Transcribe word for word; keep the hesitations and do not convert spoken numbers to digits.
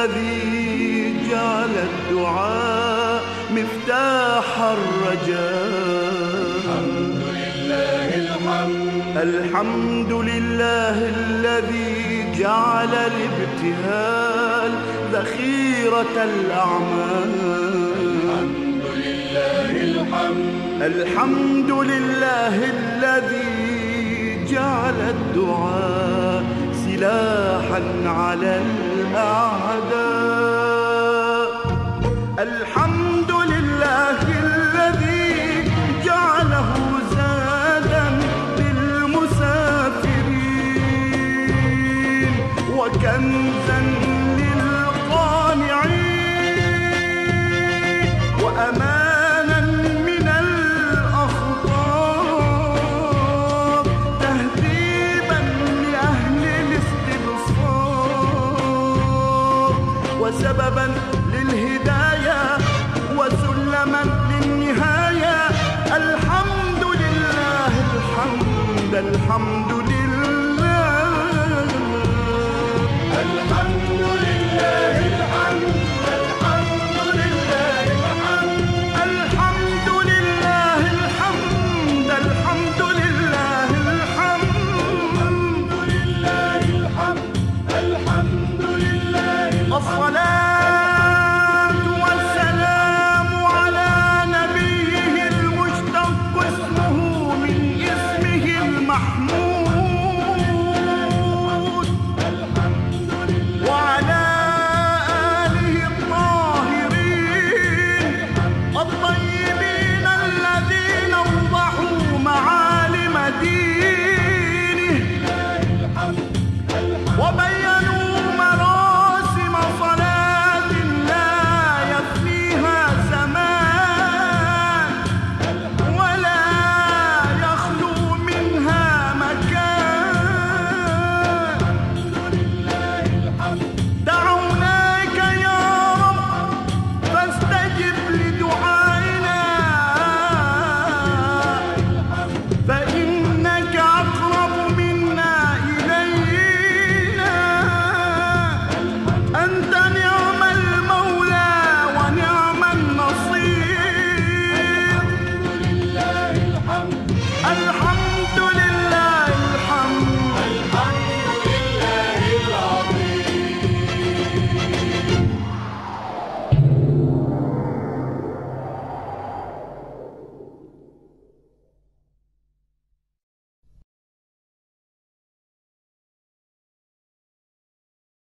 الذي جعل الدعاء مفتاح الرجاء. الحمد لله الحمد الحمد لله الذي جعل الابتهال ذخيرة الأعمال. الحمد لله الحمد الحمد لله الذي جعل الدعاء سلاحا على الأعداء. الحمد لله الذي جعله زادا للمسافرين وكنزا للقانعين وأمانا من الأخطار تهذيبا لأهل الاستبصار وسببا للهداية وسلما للنهاية. الحمد لله الحمد الحمد